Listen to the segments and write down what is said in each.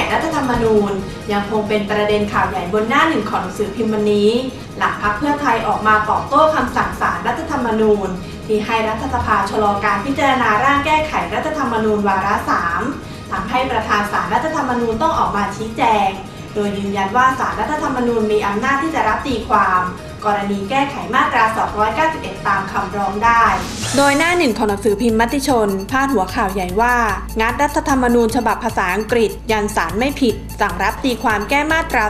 รัฐธรรมนูญยังคงเป็นประเด็นข่าวใหญ่บนหน้าหนึ่งของหนังสือพิมพ์วันนี้หลังพรรคเพื่อไทยออกมาตอบโต้คำสั่งศาลรัฐธรรมนูญที่ให้รัฐสภาชะลอการพิจารณาร่างแก้ไขรัฐธรรมนูญวาระ 3ทำให้ประธานศาลรัฐธรรมนูญต้องออกมาชี้แจงโดยยืนยันว่าศาลรัฐธรรมนูญมีอำนาจที่จะรับตีความกรณีแก้ไขมาตรา 291 ตามคำร้องได้โดยหน้าหนึ่งของหนังสือพิมพ์มติชนพาดหัวข่าวใหญ่ว่างัดรัฐธรรมนูญฉบับภาษาอังกฤษยันศาลไม่ผิดสั่งรับตีความแก้มาตรา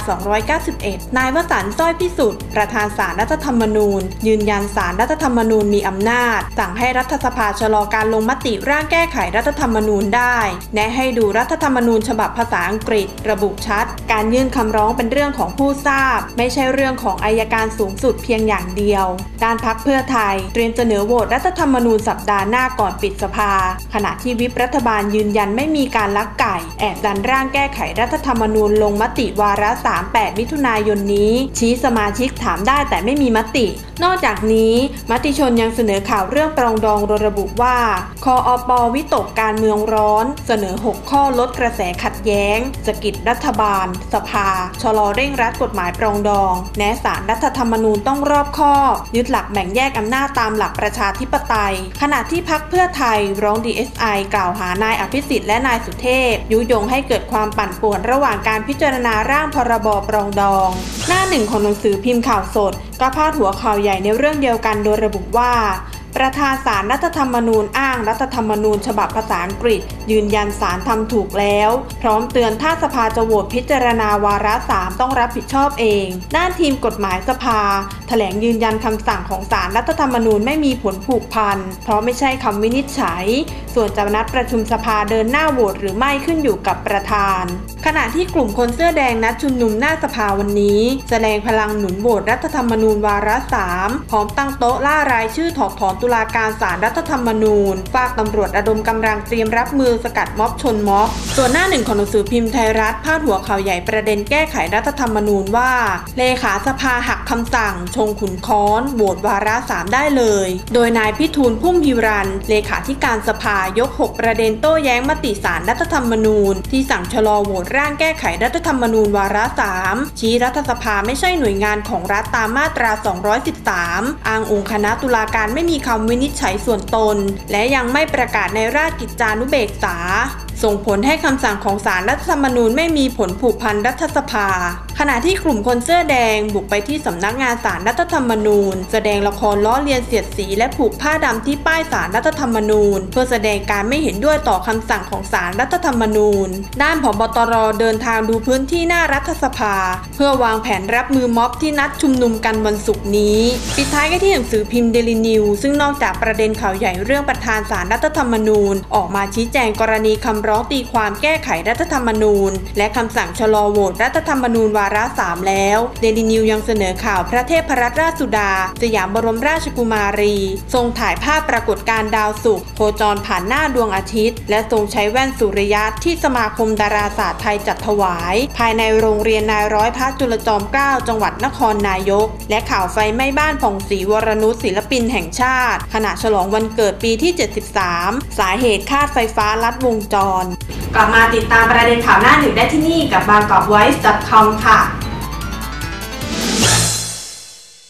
291 นายวสันต์ สร้อยพิสุทธิ์ประธานศาลรัฐธรรมนูญยืนยันศาลรัฐธรรมนูญมีอำนาจสั่งให้รัฐสภาชะลอการลงมติร่างแก้ไขรัฐธรรมนูญได้แนะให้ดูรัฐธรรมนูญฉบับภาษาอังกฤษระบุชัดการยื่นคำร้องเป็นเรื่องของผู้ทราบไม่ใช่เรื่องของอัยการสูงสุดเพียงอย่างเดียวด้านพรรคเพื่อไทยเตรียมเสนอโหวตรัฐธรรมนูญสัปดาห์หน้าก่อนปิดสภาขณะที่วิปรัฐบาลยืนยันไม่มีการลักไก่แอบดันร่างแก้ไขรัฐธรรมนูญลงมติวาระ 38 มิถุนายนนี้ชี้สมาชิกถามได้แต่ไม่มีมตินอกจากนี้มติชนยังเสนอข่าวเรื่องปรองดองโดยระบุว่าคอป.วิตกการเมืองร้อนเสนอ6ข้อลดกระแสขัดแย้งสกิดรัฐบาลสภาชะลอเร่งรัดกฎหมายปรองดองแนะศาลรัฐธรรมนูญต้องรอบคอบยึดหลักแบ่งแยกอำนาจตามหลักประชาธิปไตยขณะที่พรรคเพื่อไทยร้อง DSI กล่าวหานายอภิสิทธิ์และนายสุเทพยุยงให้เกิดความปั่นป่วนระหว่างการพิจารณาร่างพรบปรองดองหน้าหนึ่งของหนังสือพิมพ์ข่าวสดก็พาดหัวข่าวใหญ่ในเรื่องเดียวกันโดยระบุว่าประธานศาลรัฐธรรมนูญอ้างรัฐธรรมนูญฉบับภาษาอังกฤษยืนยันศาลทำถูกแล้วพร้อมเตือนถ้าสภาจะโหวตพิจารณาวาระ 3ต้องรับผิดชอบเองด้านทีมกฎหมายสภาแถลงยืนยันคำสั่งของศาลรัฐธรรมนูญไม่มีผลผูกพันเพราะไม่ใช่คำวินิจฉัยส่วนจะนัดประชุมสภาเดินหน้าโหวตหรือไม่ขึ้นอยู่กับประธานขณะที่กลุ่มคนเสื้อแดงนัดชุมนุมหน้าสภาวันนี้แสดงพลังหนุนโหวตรัฐธรรมนูญวาระ 3พร้อมตั้งโต๊ะล่ารายชื่อถอดถอนตุลาการศาลรัฐธรรมนูญฝากตำรวจระดมกำลังเตรียมรับมือสกัดม็อบชนม็อบส่วนหน้าหนึ่งของหนังสือพิมพ์ไทยรัฐพาดหัวข่าวใหญ่ประเด็นแก้ไขรัฐธรรมนูญว่าเลขาสภาหักคำสั่งชงขุนค้อนโหวตวาระ 3ได้เลยโดยนายพิทูลพุ่มพิรันเลขาธิการสภายก6ประเด็นโต้แย้งมติศาลรัฐธรรมนูญที่สั่งชะลอโหวตร่างแก้ไขรัฐธรรมนูญวาระ 3ชี้รัฐสภาไม่ใช่หน่วยงานของรัฐตามมาตรา 213อ้างองค์คณะตุลาการไม่มีคำวินิจฉัยส่วนตนและยังไม่ประกาศในราชกิจจานุเบกษาส่งผลให้คำสั่งของศาลรัฐธรรมนูญไม่มีผลผูกพันรัฐสภาขณะที่กลุ่มคนเสื้อแดงบุกไปที่สำนักงานศาลรัฐธรรมนูญแสดงละครล้อเลียนเสียดสีและผูกผ้าดำที่ป้ายศาลรัฐธรรมนูญเพื่อแสดงการไม่เห็นด้วยต่อคำสั่งของศาลรัฐธรรมนูญด้านผบ.ตร.เดินทางดูพื้นที่หน้ารัฐสภาเพื่อวางแผนรับมือม็อบที่นัดชุมนุมกันวันศุกร์นี้ปิดท้ายกันที่หนังสือพิมพ์เดลินิวซึ่งนอกจากประเด็นข่าวใหญ่เรื่องประธานศาลรัฐธรรมนูญออกมาชี้แจงกรณีคำร้องตีความแก้ไขรัฐธรรมนูญและคำสั่งชะลอโหวตรัฐธรรมนูญวาระ 3แล้วเดลินิวยังเสนอข่าวพระเทพรัตนราชสุดาสยามบรมราชกุมารีทรงถ่ายภาพปรากฏการณ์ดาวศุกร์โคจรผ่านหน้าดวงอาทิตย์และทรงใช้แว่นสุริยะที่สมาคมดาราศาสตร์ไทยจัดถวายภายในโรงเรียนนายร้อยพระจุลจอมเกล้าจังหวัดนครนายกและข่าวไฟไหม้บ้านผ่องศรีวรนุชศิลปินแห่งชาติขณะฉลองวันเกิดปีที่ 73สาเหตุคาดไฟฟ้าลัดวงจรกลับมาติดตามประเด็นข่าวหน้าหนึ่งได้ที่นี่กับบางกอก voice.com ค่ะ